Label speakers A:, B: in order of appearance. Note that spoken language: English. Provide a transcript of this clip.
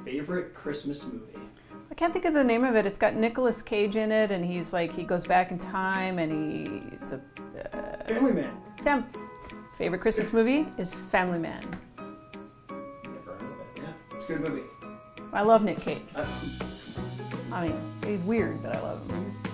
A: favorite Christmas movie?
B: I can't think of the name of it. It's got Nicolas Cage in it, and he's like, he goes back in time, and it's a...
A: Family Man.
B: Favorite Christmas movie is Family Man.
A: Never heard of it. Yeah, it's a good movie.
B: I love Nick Cage. I mean, he's weird, but I love him.